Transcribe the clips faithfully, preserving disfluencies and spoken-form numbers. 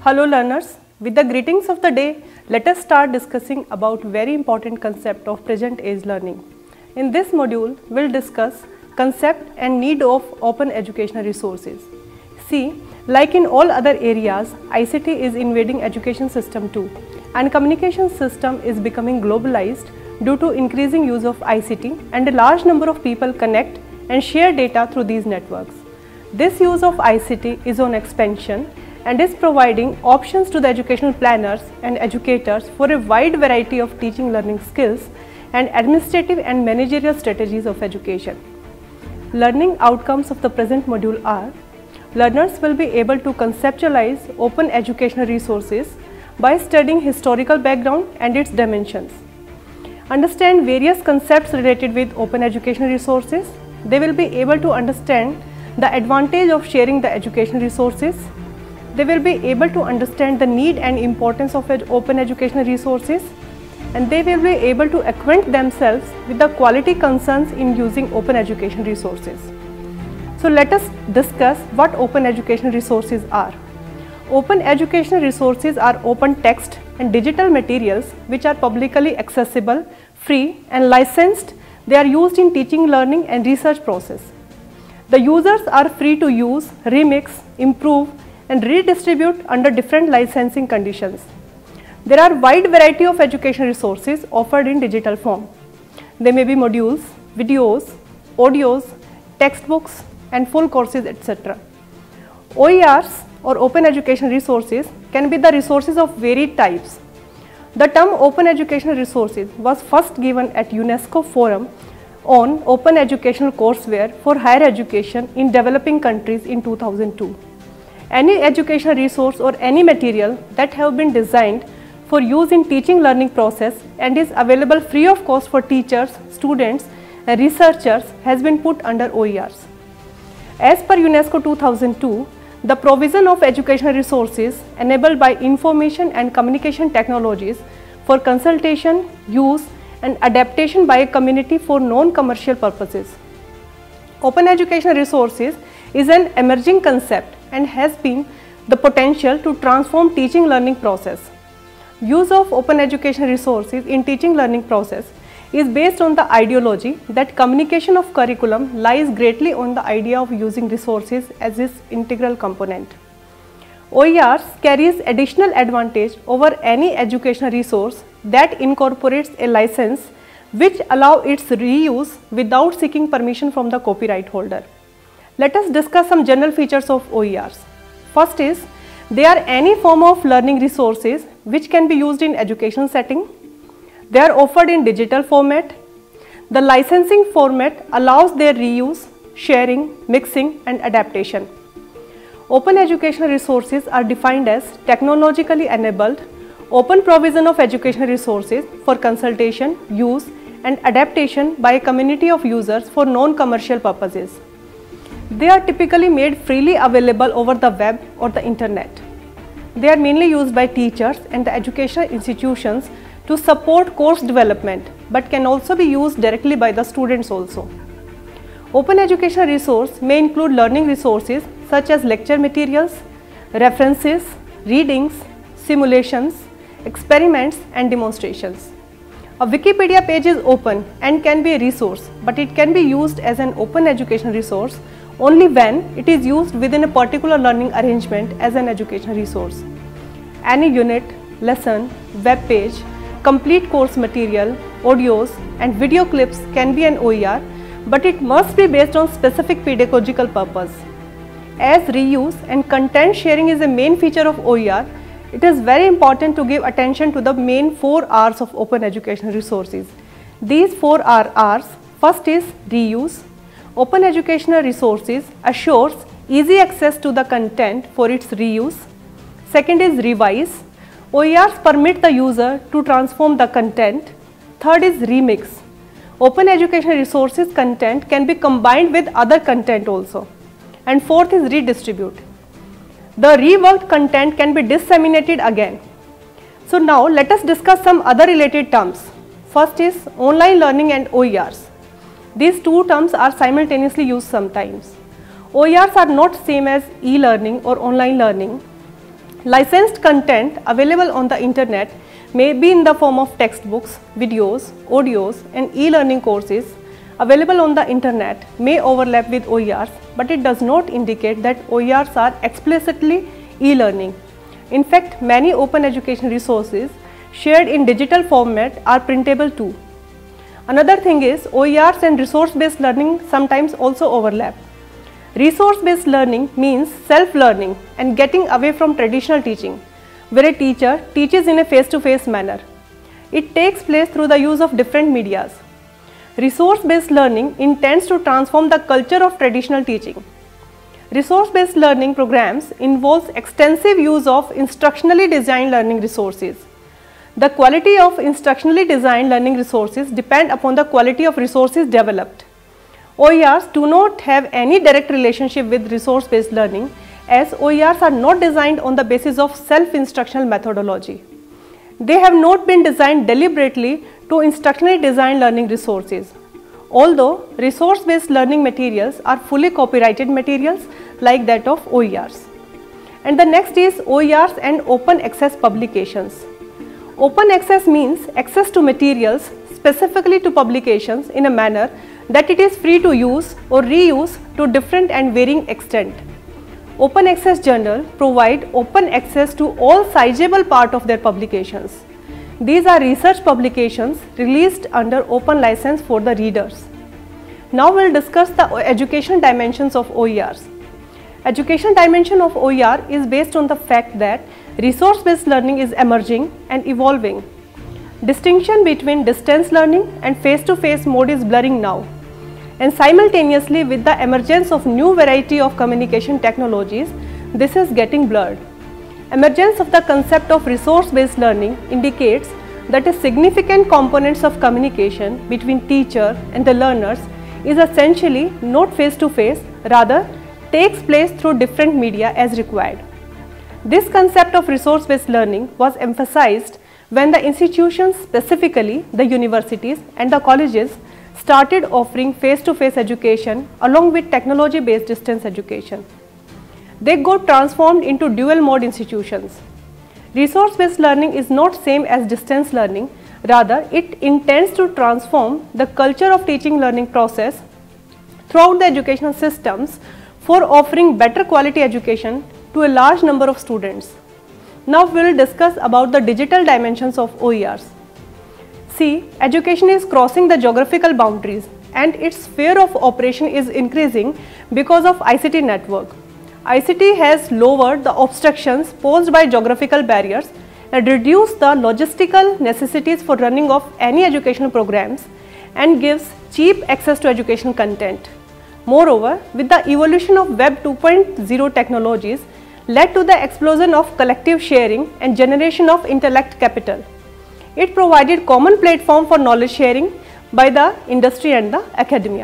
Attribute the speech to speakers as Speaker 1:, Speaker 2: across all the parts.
Speaker 1: Hello learners, with the greetings of the day, let us start discussing about very important concept of present age learning. In this module, we will discuss concept and need of open educational resources. See, like in all other areas, I C T is invading education system too, and communication system is becoming globalized due to increasing use of I C T, and a large number of people connect and share data through these networks. This use of I C T is on expansion and is providing options to the educational planners and educators for a wide variety of teaching learning skills and administrative and managerial strategies of education. Learning outcomes of the present module are: learners will be able to conceptualize open educational resources by studying historical background and its dimensions, understand various concepts related with open educational resources. They will be able to understand the advantage of sharing the educational resources. They will be able to understand the need and importance of ed open educational resources, and they will be able to acquaint themselves with the quality concerns in using open educational resources. So let us discuss what open educational resources are. Open educational resources are open text and digital materials which are publicly accessible, free and licensed. They are used in teaching, learning and research process. The users are free to use, remix, improve and redistribute under different licensing conditions. There are wide variety of educational resources offered in digital form. They may be modules, videos, audios, textbooks and full courses, et cetera. O E Rs or open educational resources can be the resources of varied types. The term open educational resources was first given at UNESCO Forum on Open Educational Courseware for Higher Education in Developing Countries in two thousand two. Any educational resource or any material that have been designed for use in teaching learning process and is available free of cost for teachers, students and researchers has been put under O E Rs. As per UNESCO two thousand two, the provision of educational resources enabled by information and communication technologies for consultation, use and adaptation by a community for non-commercial purposes. Open educational resources is an emerging concept and has been the potential to transform teaching learning process. Use of open educational resources in teaching learning process is based on the ideology that communication of curriculum lies greatly on the idea of using resources as its integral component. O E Rs carries additional advantage over any educational resource that incorporates a license which allow its reuse without seeking permission from the copyright holder. Let us discuss some general features of O E Rs. First is, they are any form of learning resources which can be used in educational setting. They are offered in digital format. The licensing format allows their reuse, sharing, mixing and adaptation. Open educational resources are defined as technologically enabled, open provision of educational resources for consultation, use and adaptation by a community of users for non-commercial purposes. They are typically made freely available over the web or the internet. They are mainly used by teachers and the educational institutions to support course development, but can also be used directly by the students also. Open educational resource may include learning resources such as lecture materials, references, readings, simulations, experiments and demonstrations. A Wikipedia page is open and can be a resource, but it can be used as an open educational resource only when it is used within a particular learning arrangement as an educational resource. Any unit, lesson, web page, complete course material, audios and video clips can be an O E R, but it must be based on specific pedagogical purpose. As reuse and content sharing is a main feature of O E R, it is very important to give attention to the main four R's of open educational resources. These four R R's. First is reuse. Open educational resources assures easy access to the content for its reuse. Second is revise. O E Rs permit the user to transform the content. Third is remix. Open educational resources content can be combined with other content also. And fourth is redistribute. The reworked content can be disseminated again. So now let us discuss some other related terms. First is online learning and O E Rs. These two terms are simultaneously used sometimes. O E Rs are not same as e-learning or online learning. Licensed content available on the internet may be in the form of textbooks, videos, audios and e-learning courses available on the internet may overlap with O E Rs, but it does not indicate that O E Rs are explicitly e-learning. In fact, many open education resources shared in digital format are printable too. Another thing is O E Rs and resource-based learning sometimes also overlap. Resource-based learning means self-learning and getting away from traditional teaching, where a teacher teaches in a face-to-face manner. It takes place through the use of different medias. Resource-based learning intends to transform the culture of traditional teaching. Resource-based learning programs involves extensive use of instructionally designed learning resources. The quality of instructionally designed learning resources depend upon the quality of resources developed. O E Rs do not have any direct relationship with resource-based learning, as O E Rs are not designed on the basis of self-instructional methodology. They have not been designed deliberately to instructionally designed learning resources. Although resource-based learning materials are fully copyrighted materials like that of O E Rs. And the next is O E Rs and open access publications. Open access means access to materials specifically to publications in a manner that it is free to use or reuse to different and varying extent. Open access journals provide open access to all sizable part of their publications. These are research publications released under open license for the readers. Now we will discuss the education dimensions of O E Rs. Education dimension of O E R is based on the fact that resource-based learning is emerging and evolving. Distinction between distance learning and face-to-face mode is blurring now, and simultaneously with the emergence of new variety of communication technologies, this is getting blurred. Emergence of the concept of resource-based learning indicates that a significant components of communication between teacher and the learners is essentially not face-to-face, rather takes place through different media as required. This concept of resource-based learning was emphasized when the institutions, specifically the universities and the colleges, started offering face-to-face education along with technology-based distance education. They got transformed into dual-mode institutions. Resource-based learning is not same as distance learning, rather it intends to transform the culture of teaching learning process throughout the educational systems for offering better quality education to a large number of students. Now we will discuss about the digital dimensions of O E Rs. See, education is crossing the geographical boundaries and its sphere of operation is increasing because of I C T network. I C T has lowered the obstructions posed by geographical barriers and reduced the logistical necessities for running of any educational programs and gives cheap access to educational content. Moreover, with the evolution of Web two point oh technologies led to the explosion of collective sharing and generation of intellect capital. It provided common platform for knowledge sharing by the industry and the academia.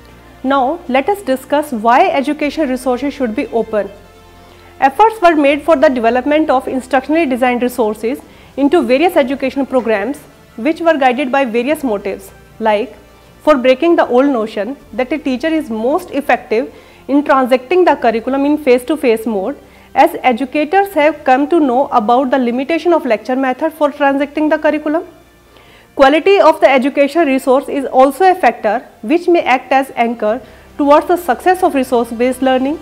Speaker 1: Now, let us discuss why educational resources should be open. Efforts were made for the development of instructionally designed resources into various educational programs which were guided by various motives, like for breaking the old notion that a teacher is most effective in transacting the curriculum in face-to-face mode, as educators have come to know about the limitation of lecture method for transacting the curriculum. Quality of the educational resource is also a factor which may act as anchor towards the success of resource-based learning.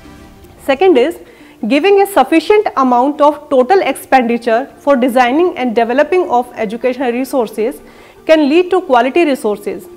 Speaker 1: Second is, giving a sufficient amount of total expenditure for designing and developing of educational resources can lead to quality resources.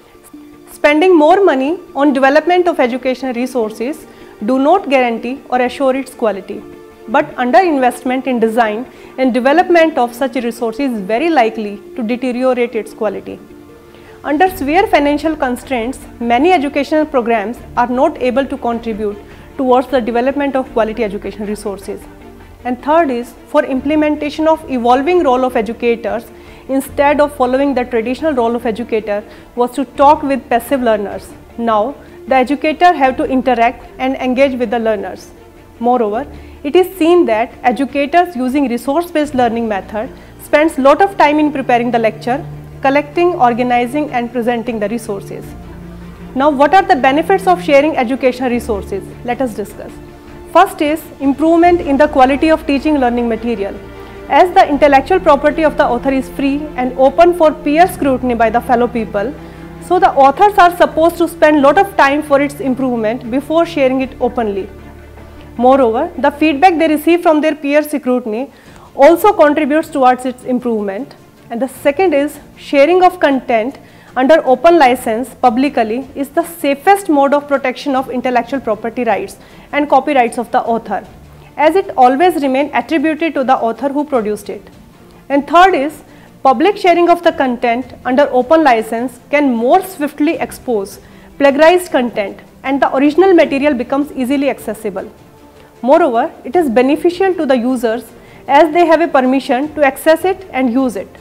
Speaker 1: Spending more money on development of educational resources do not guarantee or assure its quality, but underinvestment in design and development of such resources is very likely to deteriorate its quality. Under severe financial constraints, many educational programs are not able to contribute towards the development of quality educational resources. And third is, for implementation of evolving role of educators, instead of following the traditional role of educator was to talk with passive learners. Now, the educator have to interact and engage with the learners. Moreover, it is seen that educators using resource-based learning method spends lot of time in preparing the lecture, collecting, organizing and presenting the resources. Now, what are the benefits of sharing educational resources? Let us discuss. First is improvement in the quality of teaching learning material. As the intellectual property of the author is free and open for peer scrutiny by the fellow people, so the authors are supposed to spend lot of time for its improvement before sharing it openly. Moreover, the feedback they receive from their peer scrutiny also contributes towards its improvement. And the second is sharing of content under open license publicly is the safest mode of protection of intellectual property rights and copyrights of the author, as it always remains attributed to the author who produced it. And third is public sharing of the content under open license can more swiftly expose plagiarized content and the original material becomes easily accessible. Moreover, it is beneficial to the users as they have a permission to access it and use it.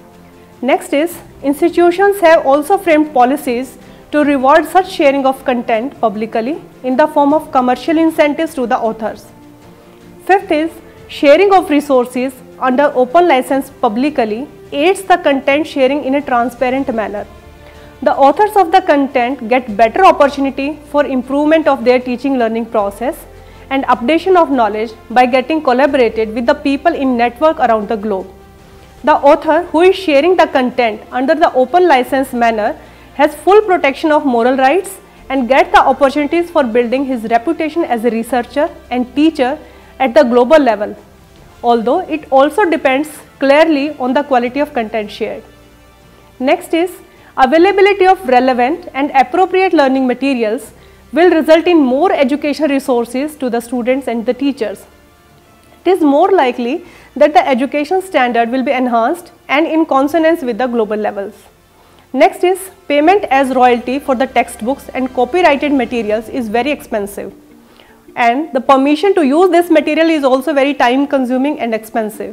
Speaker 1: Next is, institutions have also framed policies to reward such sharing of content publicly in the form of commercial incentives to the authors. Fifth is, sharing of resources under open license publicly aids the content sharing in a transparent manner. The authors of the content get better opportunity for improvement of their teaching learning process and updation of knowledge by getting collaborated with the people in network around the globe. The author who is sharing the content under the open license manner has full protection of moral rights and gets the opportunities for building his reputation as a researcher and teacher at the global level, although it also depends clearly on the quality of content shared. Next is, availability of relevant and appropriate learning materials will result in more educational resources to the students and the teachers. It is more likely that the education standard will be enhanced and in consonance with the global levels. Next is, payment as royalty for the textbooks and copyrighted materials is very expensive, and the permission to use this material is also very time consuming and expensive.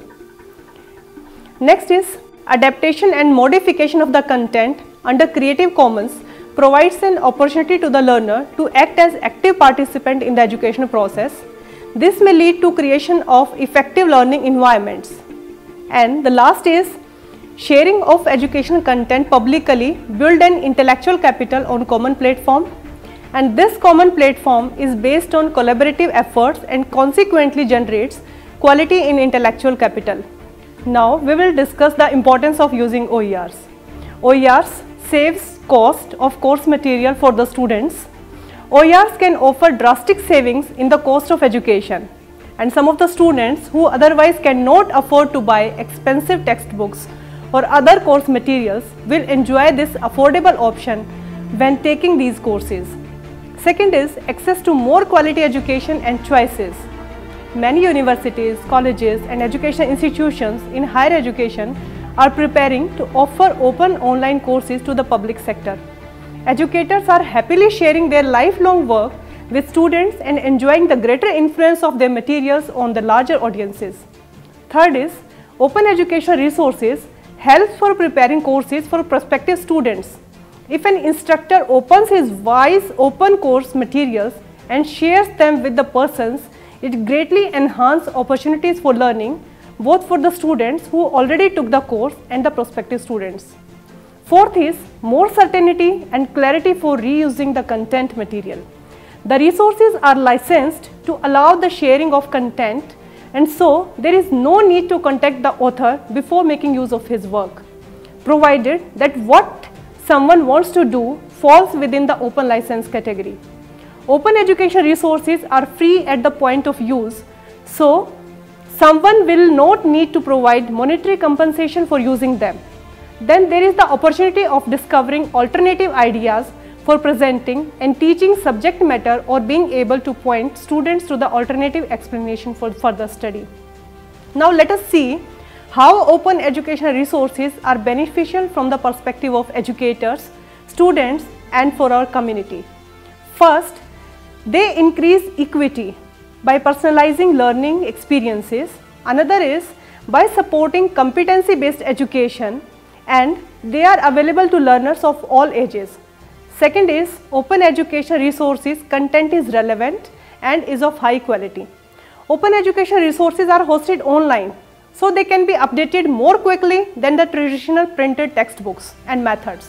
Speaker 1: Next is, adaptation and modification of the content under Creative Commons provides an opportunity to the learner to act as active participant in the educational process. This may lead to creation of effective learning environments. And the last is, sharing of educational content publicly build an intellectual capital on common platform, and this common platform is based on collaborative efforts and consequently generates quality in intellectual capital. Now we will discuss the importance of using O E Rs. O E Rs saves cost of course material for the students. O E Rs can offer drastic savings in the cost of education, and some of the students who otherwise cannot afford to buy expensive textbooks or other course materials will enjoy this affordable option when taking these courses. Second is access to more quality education and choices. Many universities, colleges and educational institutions in higher education are preparing to offer open online courses to the public sector. Educators are happily sharing their lifelong work with students and enjoying the greater influence of their materials on the larger audiences. Third is, open educational resources helps for preparing courses for prospective students. If an instructor opens his wise open course materials and shares them with the persons, it greatly enhances opportunities for learning both for the students who already took the course and the prospective students. Fourth is more certainty and clarity for reusing the content material. The resources are licensed to allow the sharing of content, and so there is no need to contact the author before making use of his work, provided that what someone wants to do falls within the open license category. Open education resources are free at the point of use, so someone will not need to provide monetary compensation for using them. Then there is the opportunity of discovering alternative ideas for presenting and teaching subject matter, or being able to point students to the alternative explanation for further study. Now let us see how open educational resources are beneficial from the perspective of educators, students and for our community. First, they increase equity by personalizing learning experiences. Another is by supporting competency-based education, and they are available to learners of all ages. Second is, open education resources content is relevant and is of high quality. Open education resources are hosted online, so they can be updated more quickly than the traditional printed textbooks and methods.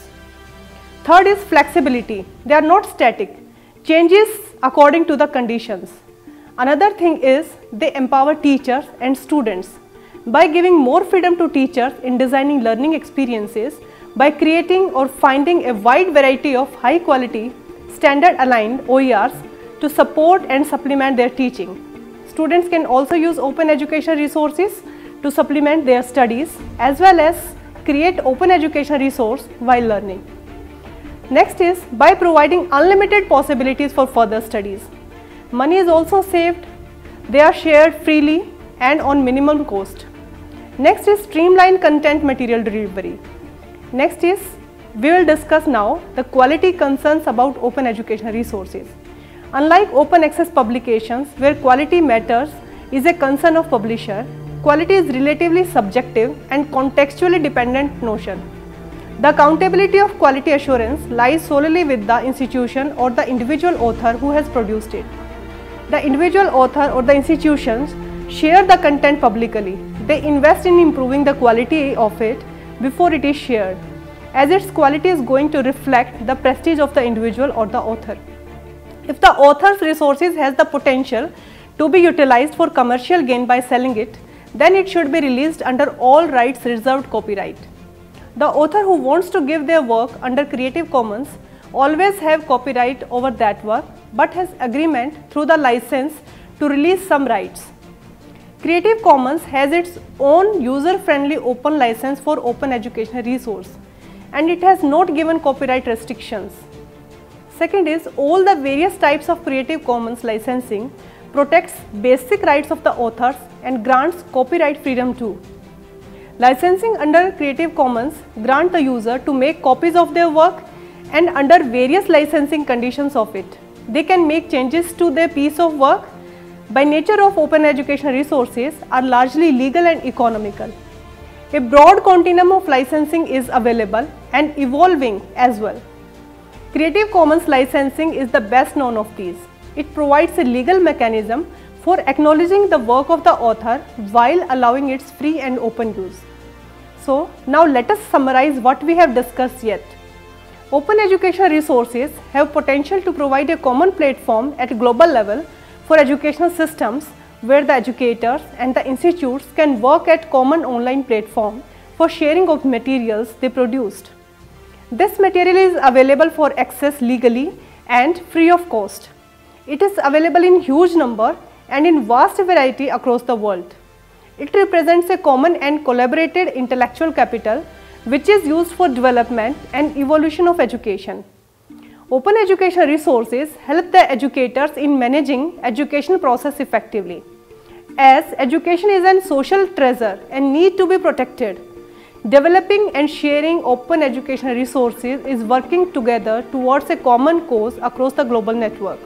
Speaker 1: Third is flexibility. They are not static, changes according to the conditions. Another thing is they empower teachers and students by giving more freedom to teachers in designing learning experiences by creating or finding a wide variety of high quality, standard aligned O E Rs to support and supplement their teaching. Students can also use open education resources to supplement their studies as well as create open education resource while learning. Next is by providing unlimited possibilities for further studies. Money is also saved, they are shared freely and on minimum cost. Next is streamlined content material delivery. Next is we will discuss now the quality concerns about open education resources. Unlike open access publications where quality matters is a concern of publisher, quality is relatively subjective and contextually dependent notion. The accountability of quality assurance lies solely with the institution or the individual author who has produced it. The individual author or the institutions share the content publicly. They invest in improving the quality of it before it is shared, as its quality is going to reflect the prestige of the individual or the author. If the author's resources has the potential to be utilized for commercial gain by selling it, then it should be released under all rights reserved copyright. The author who wants to give their work under Creative Commons always have copyright over that work but has agreement through the license to release some rights. Creative Commons has its own user-friendly open license for open educational resource and it has not given copyright restrictions. Second is all the various types of Creative Commons licensing protects basic rights of the authors and grants copyright freedom too. Licensing under Creative Commons grant the user to make copies of their work and under various licensing conditions of it. They can make changes to their piece of work. By nature of open education resources are largely legal and economical. A broad continuum of licensing is available and evolving as well. Creative Commons licensing is the best known of these. It provides a legal mechanism for acknowledging the work of the author while allowing its free and open use. So now let us summarize what we have discussed yet. Open education resources have potential to provide a common platform at global level for educational systems where the educators and the institutes can work at common online platform for sharing of materials they produced. This material is available for access legally and free of cost. It is available in huge number and in vast variety across the world. It represents a common and collaborated intellectual capital which is used for development and evolution of education. Open education resources help the educators in managing education process effectively. As education is a social treasure and need to be protected, developing and sharing open education resources is working together towards a common cause across the global network.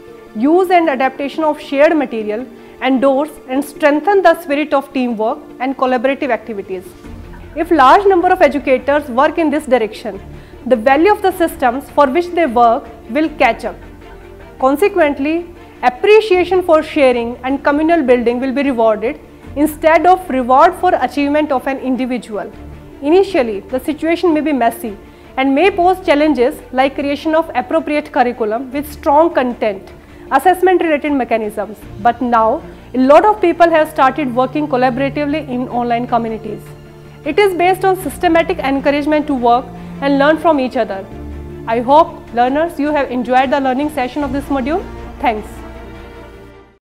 Speaker 1: Use and adaptation of shared material endorse and strengthen the spirit of teamwork and collaborative activities. If large number of educators work in this direction, the value of the systems for which they work will catch up. Consequently, appreciation for sharing and communal building will be rewarded instead of reward for achievement of an individual. Initially, the situation may be messy and may pose challenges like creation of appropriate curriculum with strong content, assessment related mechanisms, but now a lot of people have started working collaboratively in online communities. It is based on systematic encouragement to work and learn from each other. I hope learners you have enjoyed the learning session of this module. Thanks.